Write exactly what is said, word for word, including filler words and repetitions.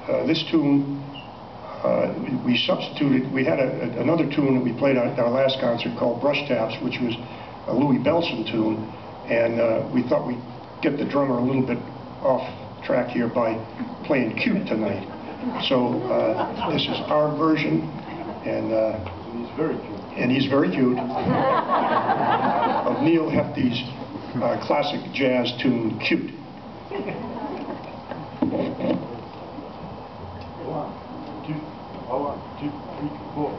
uh, this tune, uh, we, we substituted, we had a, a, another tune that we played at our last concert called Brush Taps, which was a Louis Bellson tune, and uh, we thought we'd get the drummer a little bit off track here by playing cute tonight. So uh, this is our version, and uh, he's very cute. And he's very cute of Neil Hefti's uh, classic jazz tune, "Cute." One, two, one, two, three, four.